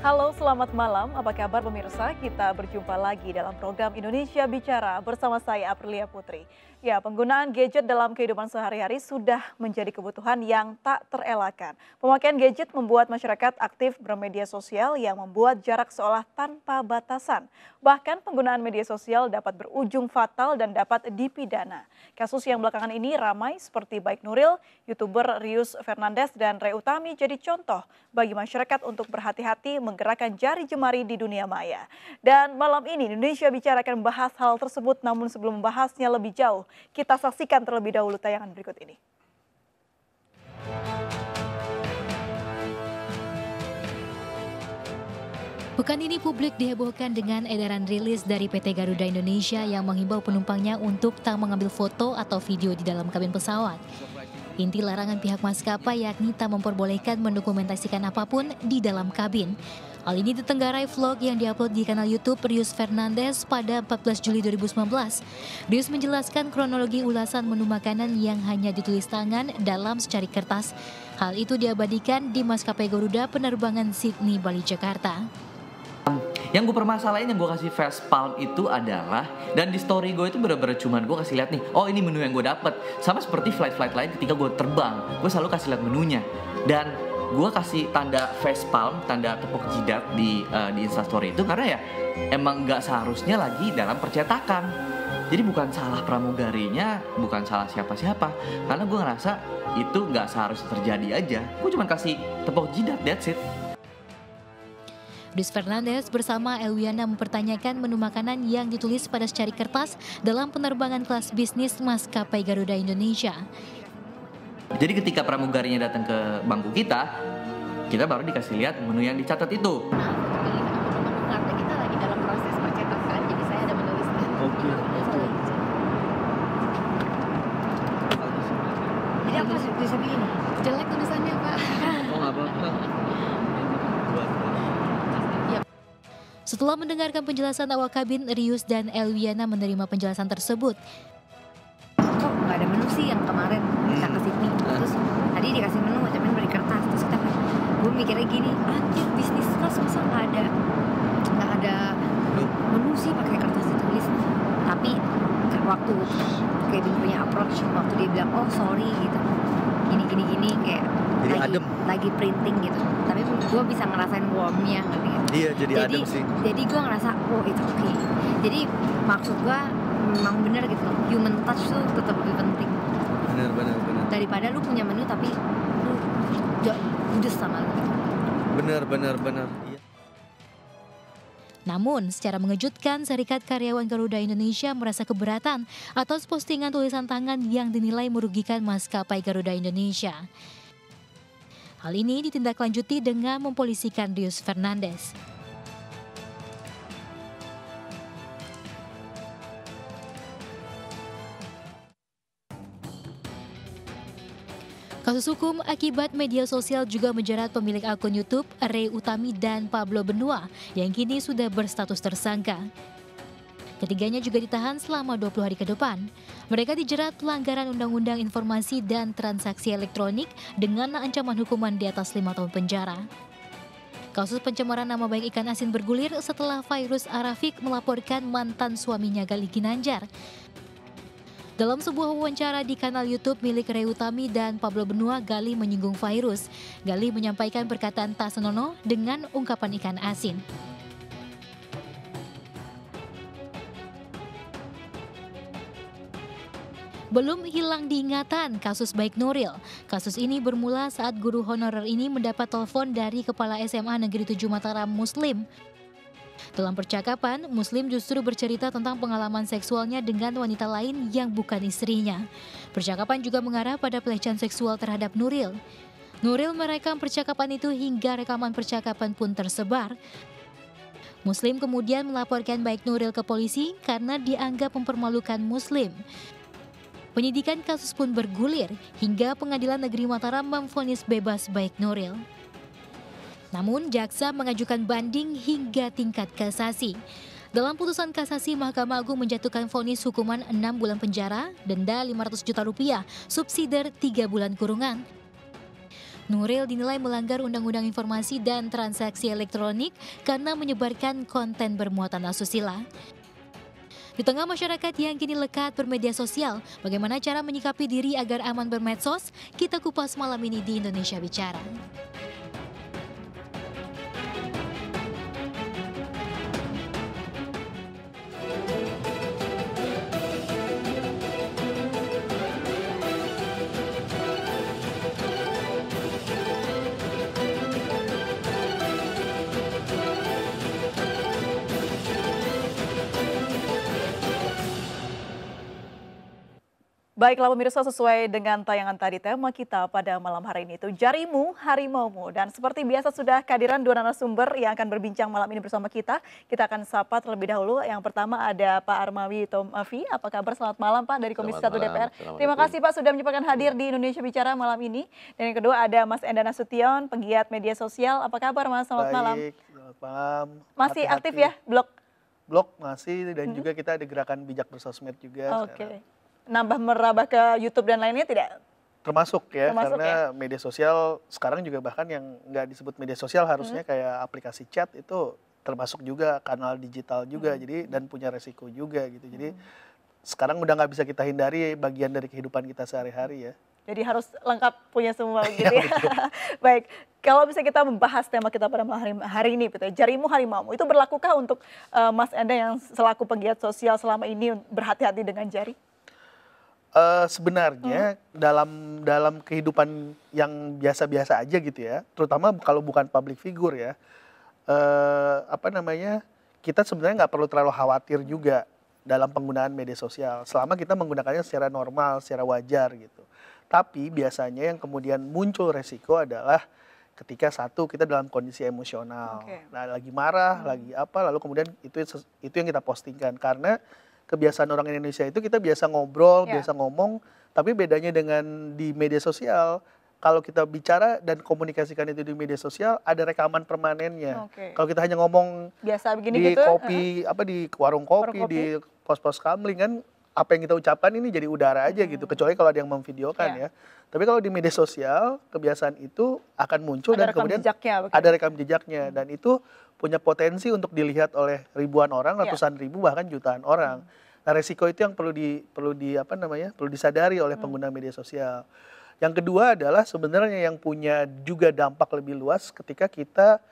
Halo, selamat malam. Apa kabar pemirsa? Kita berjumpa lagi dalam program Indonesia Bicara bersama saya Aprilia Putri. Ya, penggunaan gadget dalam kehidupan sehari-hari sudah menjadi kebutuhan yang tak terelakkan. Pemakaian gadget membuat masyarakat aktif bermedia sosial yang membuat jarak seolah tanpa batasan. Bahkan penggunaan media sosial dapat berujung fatal dan dapat dipidana. Kasus yang belakangan ini ramai seperti Baik Nuril, YouTuber Rius Fernandes dan Ray Utami jadi contoh bagi masyarakat untuk berhati-hati menggerakkan jari jemari di dunia maya. Dan malam ini Indonesia Bicara akan membahas hal tersebut, namun sebelum membahasnya lebih jauh, kita saksikan terlebih dahulu tayangan berikut ini. Pekan ini publik dihebohkan dengan edaran rilis dari PT Garuda Indonesia yang menghimbau penumpangnya untuk tak mengambil foto atau video di dalam kabin pesawat. Inti larangan pihak maskapai yakni tak memperbolehkan mendokumentasikan apapun di dalam kabin. Hal ini ditenggarai vlog yang diupload di kanal YouTube Rius Fernandes pada 14 Juli 2019. Rius menjelaskan kronologi ulasan menu makanan yang hanya ditulis tangan dalam secari kertas. Hal itu diabadikan di maskapai Garuda penerbangan Sydney, Bali, Jakarta. Yang gue permasalahin yang gue kasih face palm itu adalah, dan di story gue itu bener-bener cuman gue kasih lihat nih, oh ini menu yang gue dapet. Sama seperti flight-flight lain ketika gue terbang, gue selalu kasih lihat menunya. Dan gue kasih tanda face palm, tanda tepuk jidat di Instastory itu karena ya emang nggak seharusnya lagi dalam percetakan. Jadi bukan salah pramugarinya, bukan salah siapa-siapa, karena gue ngerasa itu nggak seharusnya terjadi aja. Gue cuma kasih tepuk jidat, that's it. Rius Fernandes bersama Elwiana mempertanyakan menu makanan yang ditulis pada secari kertas dalam penerbangan kelas bisnis maskapai Garuda Indonesia. Jadi ketika pramugarinya datang ke bangku kita baru dikasih lihat menu yang dicatat itu. Karena kita lagi dalam proses percetakan, jadi saya ada menuliskan. Oke. Jadi aku bisa begini. Jelek tulisannya, Pak. Oh, nggak apa-apa. Setelah mendengarkan penjelasan awak kabin, Rius dan Elwiana menerima penjelasan tersebut. Kok nggak ada menu sih yang kemarin kita ke Sydney? Terus tadi dikasih menu, tapi beri kertas. Terus kita kayak, gue mikirnya gini, anjir bisnis kelas masa nggak ada menu sih pakai kertas ditulis. Tapi waktu Kevin punya approach, waktu dia bilang, oh sorry gitu, gini kayak lagi printing gitu. Tapi gue bisa ngerasain warmnya ngerti ya? Iya, jadi adem sih. Jadi gue ngerasa, oh itu oke. Jadi maksud gue memang benar gitu loh, human touch tuh tetap lebih penting. Benar. Daripada lu punya menu tapi lu gak judes sama lu gitu. Benar. Iya. Namun, secara mengejutkan, Serikat Karyawan Garuda Indonesia merasa keberatan atas postingan tulisan tangan yang dinilai merugikan maskapai Garuda Indonesia. Hal ini ditindaklanjuti dengan mempolisikan Rius Fernandes. Kasus hukum akibat media sosial juga menjerat pemilik akun YouTube Ray Utami dan Pablo Benua yang kini sudah berstatus tersangka. Ketiganya juga ditahan selama 20 hari ke depan. Mereka dijerat pelanggaran Undang-Undang Informasi dan Transaksi Elektronik dengan ancaman hukuman di atas 5 tahun penjara. Kasus pencemaran nama baik ikan asin bergulir setelah Fairuz Arafik melaporkan mantan suaminya Gali Ginanjar. Dalam sebuah wawancara di kanal YouTube milik Ray Utami dan Pablo Benua, Gali menyinggung Fairuz. Gali menyampaikan perkataan tak senonoh dengan ungkapan ikan asin. Belum hilang diingatan kasus Baik Nuril. Kasus ini bermula saat guru honorer ini mendapat telepon dari Kepala SMA Negeri 7 Mataram Muslim. Dalam percakapan, Muslim justru bercerita tentang pengalaman seksualnya dengan wanita lain yang bukan istrinya. Percakapan juga mengarah pada pelecehan seksual terhadap Nuril. Nuril merekam percakapan itu hingga rekaman percakapan pun tersebar. Muslim kemudian melaporkan Baik Nuril ke polisi karena dianggap mempermalukan Muslim. Penyidikan kasus pun bergulir hingga Pengadilan Negeri Mataram memvonis bebas Baik Nuril. Namun jaksa mengajukan banding hingga tingkat kasasi. Dalam putusan kasasi, Mahkamah Agung menjatuhkan vonis hukuman 6 bulan penjara, denda 500 juta rupiah, subsidiar 3 bulan kurungan. Nuril dinilai melanggar Undang-Undang Informasi dan Transaksi Elektronik karena menyebarkan konten bermuatan asusila. Di tengah masyarakat yang kini lekat bermedia sosial, bagaimana cara menyikapi diri agar aman bermedsos? Kita kupas malam ini di Indonesia Bicara. Baiklah pemirsa, sesuai dengan tayangan tadi, tema kita pada malam hari ini itu Jarimu Harimaumu. Dan seperti biasa sudah kehadiran dua narasumber yang akan berbincang malam ini bersama kita. Kita akan sapa terlebih dahulu. Yang pertama ada Pak Armawi Tomafi. Apa kabar? Selamat malam Pak dari Komisi 1 DPR. Terima kasih Pak sudah menyempatkan hadir di Indonesia Bicara malam ini. Dan yang kedua ada Mas Enda Nasution, penggiat media sosial. Apa kabar Mas? Selamat malam. Selamat malam. Masih Hati-hati. aktif ya blog? Blog masih, dan juga kita ada gerakan bijak bersosmed juga. Oke. Nambah merambah ke YouTube dan lainnya tidak? Termasuk ya, Termasuk karena media sosial sekarang juga bahkan yang nggak disebut media sosial harusnya kayak aplikasi chat itu termasuk juga kanal digital juga, jadi dan punya resiko juga gitu. Jadi sekarang udah nggak bisa kita hindari bagian dari kehidupan kita sehari-hari ya. Jadi harus lengkap punya semua gitu ya. Baik, kalau bisa kita membahas tema kita pada malam hari ini, gitu, Jarimu Harimaumu, itu berlakukah untuk Mas Enda yang selaku penggiat sosial selama ini berhati-hati dengan jari? Sebenarnya dalam kehidupan yang biasa-biasa aja gitu ya, terutama kalau bukan public figure ya, kita sebenarnya nggak perlu terlalu khawatir juga dalam penggunaan media sosial selama kita menggunakannya secara normal, secara wajar gitu. Tapi biasanya yang kemudian muncul resiko adalah ketika satu kita dalam kondisi emosional, nah lagi marah, lagi apa, lalu kemudian itu yang kita postingkan karena kebiasaan orang Indonesia itu kita biasa ngobrol, biasa ngomong, tapi bedanya dengan di media sosial, kalau kita bicara dan komunikasikan itu di media sosial, ada rekaman permanennya. Kalau kita hanya ngomong biasa begini di gitu, kopi, di warung kopi, di pos-pos kamling kan, apa yang kita ucapkan ini jadi udara aja gitu, kecuali kalau ada yang memvideokan ya. Tapi kalau di media sosial, kebiasaan itu akan muncul dan kemudian ada rekam jejaknya, dan itu punya potensi untuk dilihat oleh ribuan orang, ratusan ribu, bahkan jutaan orang. Nah, resiko itu yang perlu disadari oleh pengguna media sosial. Yang kedua adalah sebenarnya yang punya juga dampak lebih luas ketika kita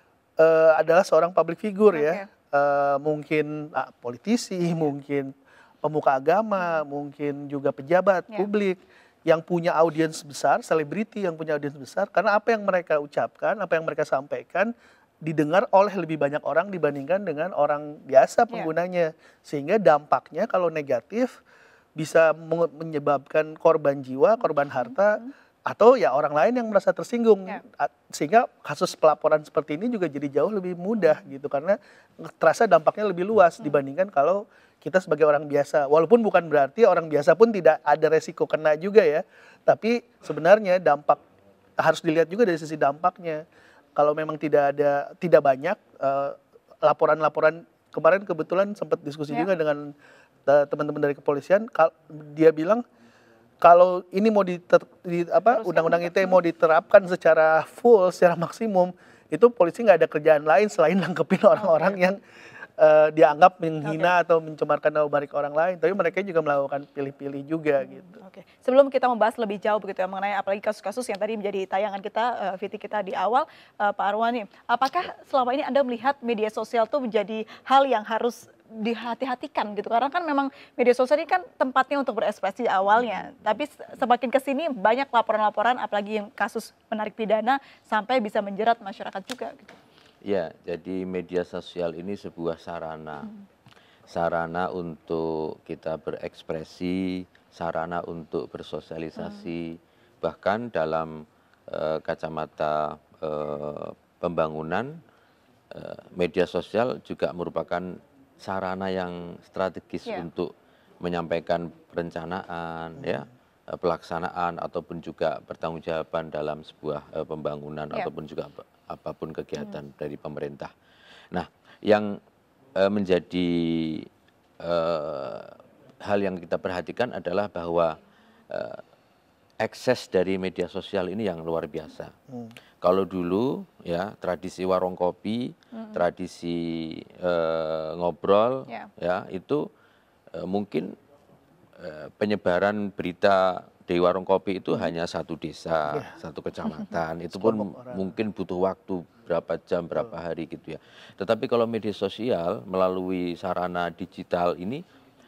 adalah seorang public figure ya. Mungkin politisi, mungkin pemuka agama, mungkin juga pejabat publik yang punya audiens besar, selebriti yang punya audiens besar, karena apa yang mereka ucapkan, apa yang mereka sampaikan didengar oleh lebih banyak orang dibandingkan dengan orang biasa penggunanya. Sehingga dampaknya kalau negatif bisa menyebabkan korban jiwa, korban harta, atau ya orang lain yang merasa tersinggung. Sehingga kasus pelaporan seperti ini juga jadi jauh lebih mudah gitu, karena terasa dampaknya lebih luas dibandingkan kalau kita sebagai orang biasa. Walaupun bukan berarti orang biasa pun tidak ada resiko kena juga ya, tapi sebenarnya dampak harus dilihat juga dari sisi dampaknya. Kalau memang tidak banyak laporan-laporan, kemarin kebetulan sempat diskusi juga dengan teman-teman dari kepolisian, dia bilang kalau ini mau undang-undang ITE mau diterapkan secara full, secara maksimum, itu polisi nggak ada kerjaan lain selain nangkepin orang-orang yang dianggap menghina atau mencemarkan nama baik orang lain, tapi mereka juga melakukan pilih-pilih juga gitu. Sebelum kita membahas lebih jauh begitu ya mengenai apalagi kasus-kasus yang tadi menjadi tayangan kita, VT kita di awal, Pak Arwani, apakah selama ini Anda melihat media sosial itu menjadi hal yang harus dihati-hatikan gitu? Karena kan memang media sosial ini kan tempatnya untuk berekspresi awalnya, tapi semakin kesini banyak laporan-laporan, apalagi yang kasus menarik pidana sampai bisa menjerat masyarakat juga gitu. Ya, jadi media sosial ini sebuah sarana untuk kita berekspresi, sarana untuk bersosialisasi, bahkan dalam kacamata pembangunan, media sosial juga merupakan sarana yang strategis untuk menyampaikan perencanaan, pelaksanaan ataupun juga pertanggungjawaban dalam sebuah pembangunan ataupun juga apapun kegiatan dari pemerintah. Nah, yang menjadi hal yang kita perhatikan adalah bahwa akses dari media sosial ini yang luar biasa. Kalau dulu ya tradisi warung kopi, tradisi ngobrol, ya itu mungkin penyebaran berita di warung kopi itu hanya satu desa, satu kecamatan. Itu pun mungkin butuh waktu berapa jam, berapa hari gitu ya. Tetapi kalau media sosial melalui sarana digital ini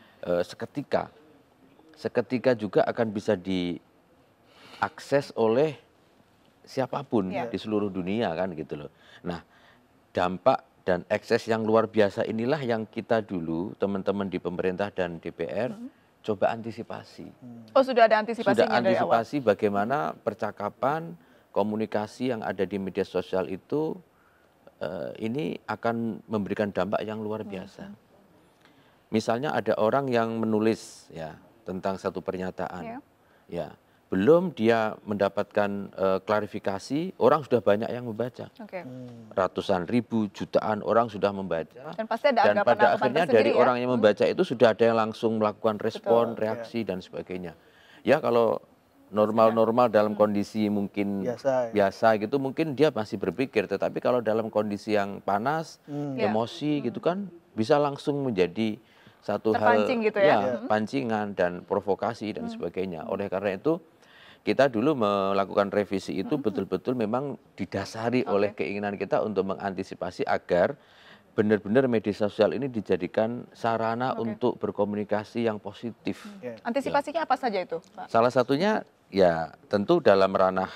seketika juga akan bisa diakses oleh siapapun di seluruh dunia kan gitu loh. Nah, dampak dan akses yang luar biasa inilah yang kita dulu teman-teman di pemerintah dan DPR coba antisipasi. Oh, sudah ada antisipasinya sudah dari awal? antisipasi bagaimana percakapan, komunikasi yang ada di media sosial itu ini akan memberikan dampak yang luar biasa. Misalnya ada orang yang menulis ya tentang satu pernyataan, ya belum dia mendapatkan klarifikasi, orang sudah banyak yang membaca. Ratusan ribu, jutaan orang sudah membaca. Dan pasti ada dan pada akhirnya dari orang yang membaca itu sudah ada yang langsung melakukan respon, reaksi dan sebagainya. Ya kalau normal-normal dalam kondisi mungkin biasa gitu, mungkin dia masih berpikir. Tetapi kalau dalam kondisi yang panas, emosi gitu kan, bisa langsung menjadi satu hal gitu ya, pancingan dan provokasi dan sebagainya. Oleh karena itu kita dulu melakukan revisi itu betul-betul memang didasari oleh keinginan kita untuk mengantisipasi agar benar-benar media sosial ini dijadikan sarana untuk berkomunikasi yang positif. Antisipasinya apa saja itu, Pak? Salah satunya ya tentu dalam ranah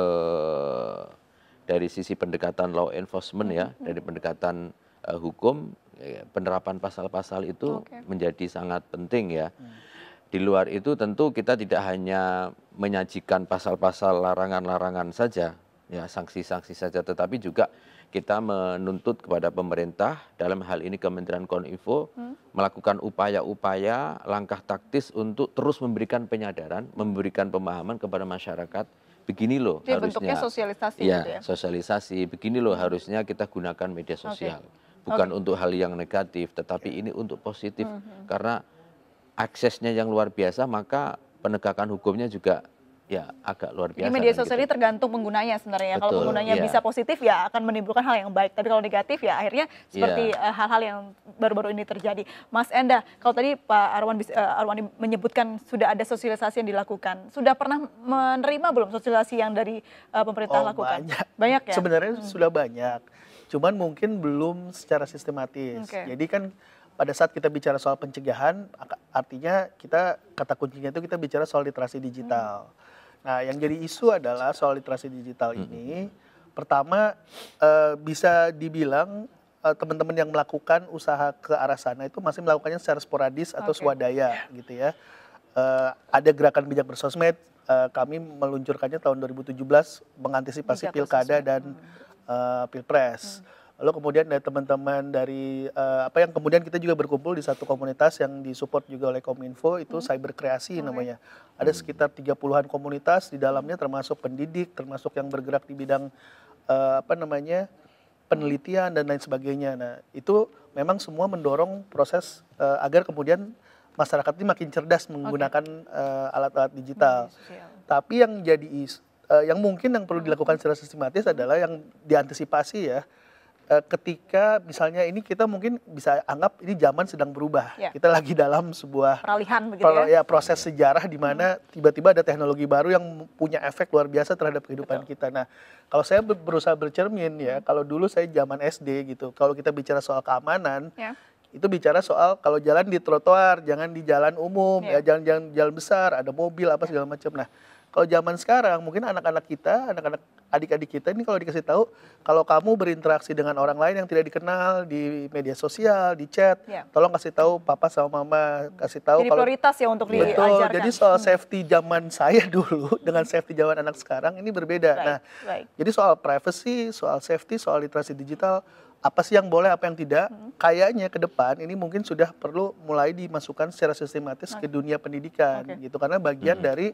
dari sisi pendekatan law enforcement ya, dari pendekatan hukum, penerapan pasal-pasal itu menjadi sangat penting ya. Di luar itu tentu kita tidak hanya menyajikan pasal-pasal larangan-larangan saja, ya sanksi-sanksi saja, tetapi juga kita menuntut kepada pemerintah, dalam hal ini Kementerian Kominfo, melakukan upaya-upaya, langkah taktis untuk terus memberikan penyadaran, memberikan pemahaman kepada masyarakat. Begini loh jadi harusnya. Bentuknya sosialisasi ya, gitu ya? Sosialisasi. Begini loh harusnya kita gunakan media sosial. Bukan untuk hal yang negatif, tetapi ini untuk positif. Karena aksesnya yang luar biasa, maka penegakan hukumnya juga ya agak luar biasa. Jadi media sosial ini tergantung penggunanya sebenarnya. Kalau penggunanya bisa positif ya akan menimbulkan hal yang baik. Tapi kalau negatif ya akhirnya seperti hal-hal yang baru-baru ini terjadi. Mas Enda, kalau tadi Pak Arwani menyebutkan sudah ada sosialisasi yang dilakukan. Sudah pernah menerima belum sosialisasi yang dari pemerintah lakukan? Banyak ya? Sebenarnya sudah banyak. Cuman mungkin belum secara sistematis. Jadi kan pada saat kita bicara soal pencegahan, artinya kata kuncinya itu kita bicara soal literasi digital. Nah, yang jadi isu adalah soal literasi digital ini. Pertama, bisa dibilang teman-teman yang melakukan usaha ke arah sana itu masih melakukannya secara sporadis atau swadaya gitu ya. Ada gerakan bijak bersosmed, kami meluncurkannya tahun 2017 mengantisipasi pilkada dan pilpres. Lalu kemudian ada teman-teman dari yang kemudian kita juga berkumpul di satu komunitas yang disupport juga oleh Kominfo, itu cyber kreasi namanya. Ada sekitar 30-an komunitas di dalamnya, termasuk pendidik, termasuk yang bergerak di bidang penelitian dan lain sebagainya. Nah, itu memang semua mendorong proses agar kemudian masyarakat ini makin cerdas menggunakan alat-alat digital. Tapi yang yang mungkin yang perlu dilakukan secara sistematis adalah yang diantisipasi ya. Ketika misalnya ini kita mungkin bisa anggap ini zaman sedang berubah. Kita lagi dalam sebuah peralihan begitu proses sejarah di mana tiba-tiba ada teknologi baru yang punya efek luar biasa terhadap kehidupan kita. Nah, kalau saya berusaha bercermin ya, kalau dulu saya zaman SD gitu, kalau kita bicara soal keamanan, itu bicara soal kalau jalan di trotoar, jangan di jalan umum, ya jangan jalan besar, ada mobil apa segala macam. Nah, kalau zaman sekarang mungkin anak-anak kita, anak-anak adik-adik kita ini kalau dikasih tahu, kalau kamu berinteraksi dengan orang lain yang tidak dikenal di media sosial, di chat, tolong kasih tahu papa sama mama, kasih tahu. Jadi prioritas ya untuk diajarkan. Betul, jadi soal safety zaman saya dulu dengan safety zaman anak sekarang ini berbeda. Jadi soal privacy, soal safety, soal literasi digital, apa sih yang boleh, apa yang tidak, kayaknya ke depan ini mungkin sudah perlu mulai dimasukkan secara sistematis ke dunia pendidikan gitu, karena bagian dari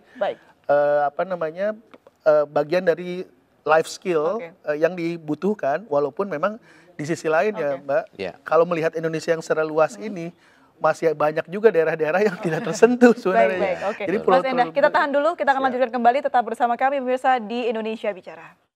bagian dari life skill yang dibutuhkan, walaupun memang di sisi lain ya Mbak, kalau melihat Indonesia yang secara luas ini, masih banyak juga daerah-daerah yang tidak tersentuh sebenarnya. Baik, oke. Jadi Mas Endah, kita tahan dulu, kita akan lanjutkan kembali tetap bersama kami pemirsa di Indonesia Bicara.